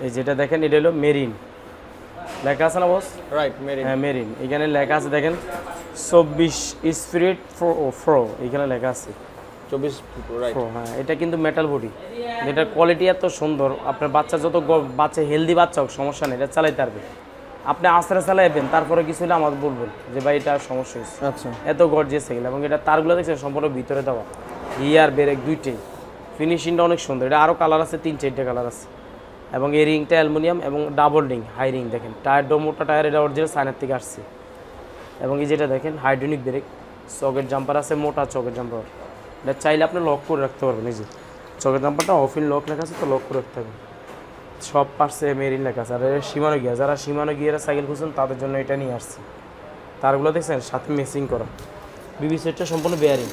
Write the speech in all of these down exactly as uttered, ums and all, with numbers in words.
এই যেটা দেখেন এটা হলো মেরিন লেখা আছে না বস? Right, marine. হ্যাঁ মেরিন, এখানে লেখা আছে দেখেন চব্বিশ স্পিরিট ফ্রো, এখানে লেখা আছে চব্বিশ, রাইট। হ্যাঁ এটা কিন্তু মেটাল বডি, যেটার কোয়ালিটি এত সুন্দর, আপনার বাচ্চা যত বাচ্চা হেলদি বাচ্চা হোক সমস্যা নেই, এটা চালাইতে পারবে। আপনি আস্তে চালাইবেন, তারপরে কিছু হলে আমাকে বলবেন যে ভাই এটা সমস্যা হয়েছে। আচ্ছা, এত গর্জিয়াস সাইকেল, এবং এটা তারগুলো দেখছেন সম্পূর্ণ ভিতরে দেওয়া, গিয়ার ব্রেক দুইটাই, ফিনিশিংটা অনেক সুন্দর। এটা আরও কালার আছে, তিন চারটে কালার আছে, এবং এই রিংটা অ্যালুমিনিয়াম এবং ডাবল রিং হাই রিং। দেখেন টায়ার ডো মোটা টায়ার, এটা অরিজিনাল চায়নার থেকে আসছে। এবং এই যেটা দেখেন হাইড্রোলিক ব্রেক, চকের জাম্পার আছে, মোটা চকের জাম্পার, এটা চাইলে আপনি লক করে রাখতে পারবেন। এই যে চকের জাম্পারটা অফিন লক লেখা আছে, তো লক করে রাখতে হবে। সব পার্টসে মেরিন লেখা আছে। আর সীমানো গিয়ার, যারা সীমানো গিয়ারে সাইকেল খুঁজছেন তাদের জন্য এটা নিয়ে আসছি। তারগুলো দেখছেন সাথে মেসিং করা, বিবি সেটটা সম্পূর্ণ বেয়ারিং।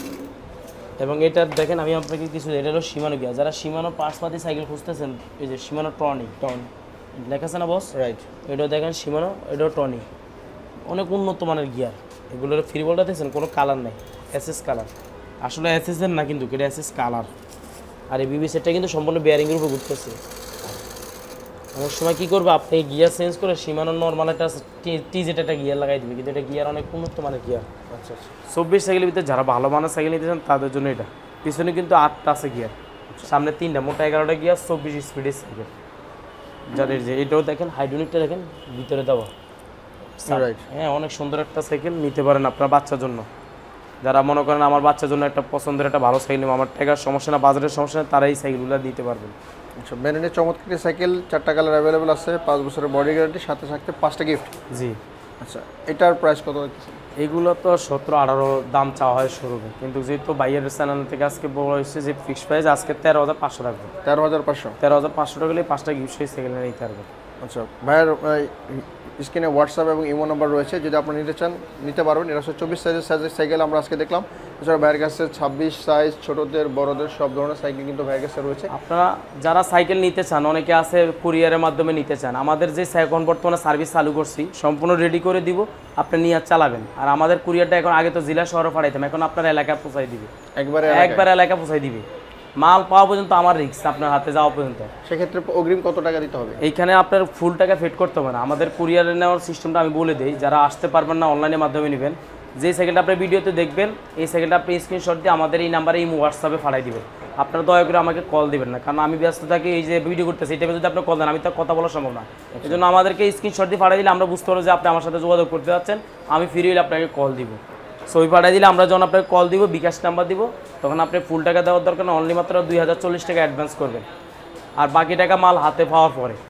এবং এটা দেখেন আমি আপনাকে কিছু, এটা হলো সীমানো গিয়ার, যারা সীমানো পার্টসপাতি সাইকেল খুঁজতেছেন, এই যে সীমানো টনি টন লেখা আছে না বস? রাইট। এটাও দেখেন সীমানো, এটাও টনি, অনেক উন্নত মানের গিয়ার। এগুলোর ফ্রি বলটা দেখছেন কোনো কালার নেই, এসএস কালার, আসলে এসএসের না কিন্তু এটা এসএস কালার। আর এই বিবি সেটটা কিন্তু সম্পূর্ণ বেয়ারিংয়ের উপর ঘুরতেছে। অনেক সময় কী করবে, আপনি গিয়ার চেঞ্জ করে সীমানোর নর্মাল একটা টিজেট একটা গিয়ার লাগাই দেবে, কিন্তু এটা গিয়ার অনেক উন্নত মানের গিয়ার। আচ্ছা আচ্ছা। চব্বিশ সাইকেলের ভিতরে যারা ভালো মানের সাইকেল নিতে চান তাদের জন্য এটা। পিছনে কিন্তু আটটা আছে গিয়ার, সামনে তিনটা, মোটা এগারোটা গিয়ার, চব্বিশ স্পিডের সাইকেল। যাদের যে এটাও দেখেন হাইড্রোলিকটা দেখেন ভিতরে দেওয়া, হ্যাঁ অনেক সুন্দর একটা সাইকেল, নিতে পারেন আপনার বাচ্চার জন্য। যারা মনে করেন আমার বাচ্চার জন্য একটা পছন্দের একটা ভালো সাইকেল নেব, আমার টাকার সমস্যা না, বাজারের সমস্যা না, তারা এই সাইকেলগুলো দিতে পারবেন। আচ্ছা, মেরিনের চমৎকার সাইকেল, চারটা কালার অ্যাভেলেবেল আছে, পাঁচ বছরের বডি গ্যারান্টি, সাথে সাথে পাঁচটা গিফট। জি। আচ্ছা, এটার প্রাইস কত? এগুলো তো সতেরো আঠারো দাম চাওয়া হয় শুরুতে, কিন্তু যেহেতু বাইরের চ্যানেল থেকে আজকে বলা হয়েছে যে ফিক্সড প্রাইস আজকে তেরো হাজার পাঁচশো টাকা। তেরো হাজার পাঁচশো তেরো হাজার পাঁচশো টাকা হলে পাঁচটা গিফট সেই সাইকেল নিতে পারবেন। আচ্ছা ভাইয়ের স্ক্রিনে হোয়াটসঅ্যাপ এবং ইমো নাম্বার রয়েছে, যদি আপনি নিতে চান নিতে পারবেন। এটা হচ্ছে চব্বিশ সাইজের সাইজের সাইকেল আমরা আজকে দেখলাম। এছাড়া ভাইয়ের কাছে ছাব্বিশ সাইজ, ছোটোদের বড়দের সব ধরনের সাইকেল কিন্তু ভাইয়ের কাছে রয়েছে। আপনারা যারা সাইকেল নিতে চান, অনেকে আছে কুরিয়ারের মাধ্যমে নিতে চান, আমাদের যে এখন বর্তমানে সার্ভিস চালু করছি সম্পূর্ণ রেডি করে দিব, আপনি নিয়ে চালাবেন। আর আমাদের কুরিয়ারটা এখন আগে তো জেলা শহরে পাঠাইতাম, এখন আপনার এলাকায় পৌঁছাই দিবে, একবারে একবার এলাকায় পৌঁছাই দিবে। মাল পাওয়া পর্যন্ত আমার রিস্ক, আপনার হাতে যাওয়া পর্যন্ত। সেক্ষেত্রে অগ্রিম কত টাকা দিতে হবে? এইখানে আপনার ফুল টাকা ফেড করতে হবে না, আমাদের কুরিয়ারে নেওয়ার সিস্টেমটা আমি বলে দিই। যারা আসতে পারবেন না, অনলাইনের মাধ্যমে নেবেন, যে সাইকেলটা আপনি ভিডিওতে দেখবেন, এই সাইকেলটা আপনি স্ক্রিনশট দিয়ে আমাদের এই নাম্বারে এই হোয়াটসঅ্যাপে পাঠাই দিবেন। আপনারা দয়া করে আমাকে কল দিবেন না, কারণ আমি ব্যস্ত থাকি, এই যে ভিডিও করতেছি এটা যদি আপনি কল দেন আমি তো কথা বলা সম্ভব না। এই জন্য আমাদেরকে স্ক্রিনশট দিয়ে পাঠিয়ে দিলে আমরা বুঝতে পারবো যে আপনি আমার সাথে যোগাযোগ করতে যাচ্ছেন, আমি ফ্রি হলে আপনাকে কল দিব। ছবি পাঠিয়ে দিলে আমরা যখন আপনাকে কল দিব, বিকাশ নাম্বার দিব, তখন আপনি ফুল টাকা দেওয়ার দরকার না, অনলি মাত্র দুই হাজার চল্লিশ টাকা অ্যাডভান্স করবেন, আর বাকি টাকা মাল হাতে পাওয়ার পরে।